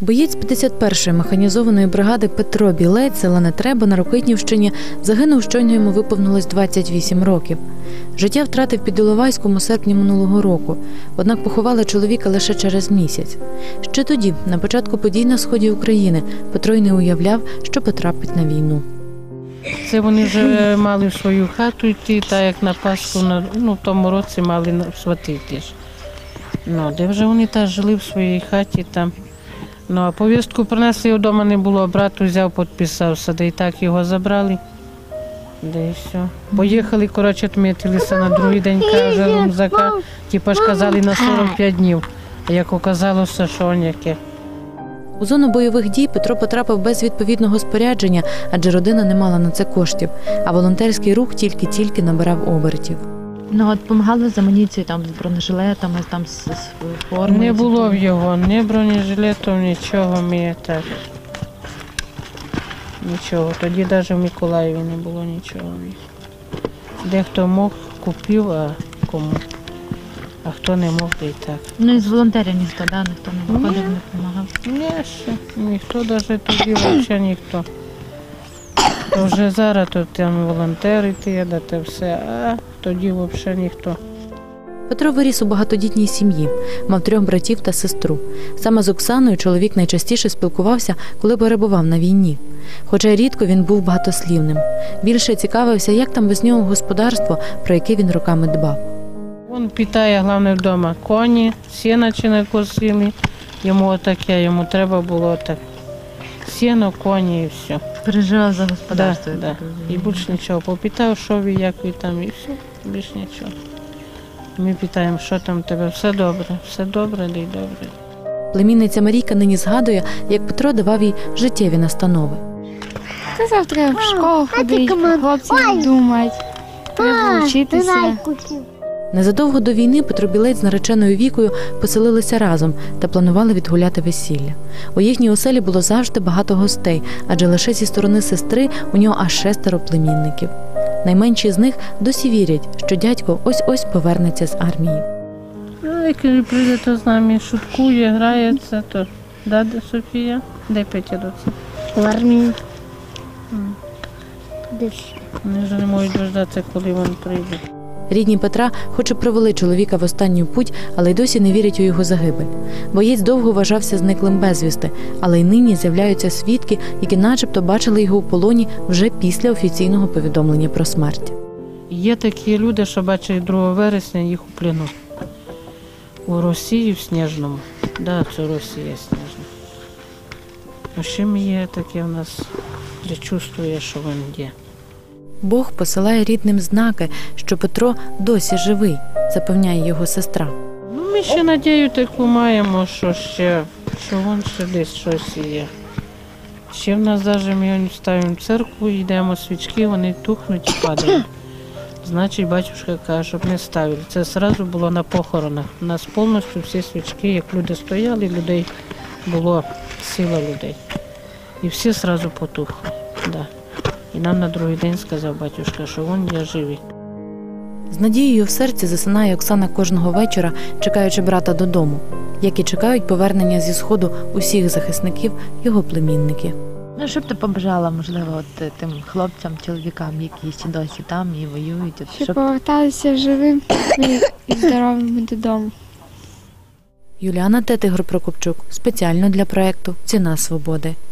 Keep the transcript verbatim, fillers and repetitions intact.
Боєць п'ятдесят першої механізованої бригади Петро Білець, села Нетреба на Рокитнівщині, загинув, щойно йому виповнилось двадцять вісім років. Життя втратив під Іловайськом у серпні минулого року, однак поховали чоловіка лише через місяць. Ще тоді, на початку подій на сході України, Петро й не уявляв, що потрапить на війну. Це вони вже мали в свою хату йти, так як на Пасху, ну, в тому році мали свати йти. Ну, де вже вони теж жили в своїй хаті там. Ну, а повістку принесли, його вдома не було, брат взяв, підписався, де і так його забрали, де і все. Поїхали, коротше, відмітилися на другий день, каже, Румзака, типу ж казали на сорок п'ять днів, а як оказалося, що он яке. У зону бойових дій Петро потрапив без відповідного спорядження, адже родина не мала на це коштів, а волонтерський рух тільки-тільки набирав обертів. Ну, от допомагали з амуніцією, там, з бронежилетами, там, з, з формою? Не було в його, ні бронежилетів, нічого, ми так, нічого. Тоді навіть в Миколаєві не було нічого. Дехто мог, купив, а кому, а хто не мог, то і так. Ну, і з волонтерів ніхто, да? Ніхто не виходив, не допомагав? Ні, ще, ніхто, навіть тоді взагалі ніхто. То вже зараз то там волонтери ті, да те все, а тоді взагалі ніхто. Петро виріс у багатодітній сім'ї, мав трьох братів та сестру. Саме з Оксаною чоловік найчастіше спілкувався, коли перебував на війні. Хоча й рідко він був багатослівним. Більше цікавився, як там без нього господарство, про яке він роками дбав. Він питає, головне, вдома, коні, сіна чи не косили, йому таке, йому треба було так. Сіно, коні і все. Переживав за господарство. Да, да. І більше нічого. Попитав, що ви, як ви там, і все, більше нічого. Ми питаємо, що там у тебе, все добре, все добре, да й добре. Племінниця Марійка нині згадує, як Петро давав їй життєві настанови. Та завтра в школу ходить, хлопці не думають, треба вчитися. Незадовго до війни Петро Білець з нареченою Вікою поселилися разом та планували відгуляти весілля. У їхній оселі було завжди багато гостей, адже лише зі сторони сестри у нього аж шестеро племінників. Найменші з них досі вірять, що дядько ось-ось повернеться з армії. Ну, як прийде, то з нами шуткує, грається, то да, де Софія? Де Петя доці? В армії. Вони вже не можуть дождатися, коли він прийде. Рідні Петра хоч і провели чоловіка в останню путь, але й досі не вірять у його загибель. Боєць довго вважався зниклим безвісти, але й нині з'являються свідки, які начебто бачили його у полоні вже після офіційного повідомлення про смерть. Є такі люди, що бачать другого вересня їх у плену. У Росії в Сніжному. Так, да, це Росія Сніжна. А ще є таке в нас, де чувствує, що він є. Бог посилає рідним знаки, що Петро досі живий, запевняє його сестра. Ну, ми ще надію таку маємо, що ще, що він ще десь щось є. Ще в нас навіть ми ставимо церкву, йдемо свічки, вони тухнуть і падають. Значить, батюшка каже, щоб не ставили. Це одразу було на похоронах. У нас повністю всі свічки, як люди стояли, людей було сила людей. І всі одразу потухли. Да. І нам на другий день сказав батюшка, що він є живий. З надією в серці засинає Оксана кожного вечора, чекаючи брата додому, як і чекають повернення зі Сходу усіх захисників його племінників. Ну, що б ти побажала, можливо, от, тим хлопцям, чоловікам, які ще досі там і воюють? От, Щоб щоб поверталися живим і здоровими додому. Юліана Тетигор Прокопчук спеціально для проєкту «Ціна свободи».